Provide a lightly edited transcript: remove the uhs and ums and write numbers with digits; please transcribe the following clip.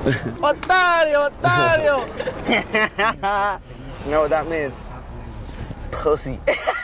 Otário, otário! You know what that means? Pussy.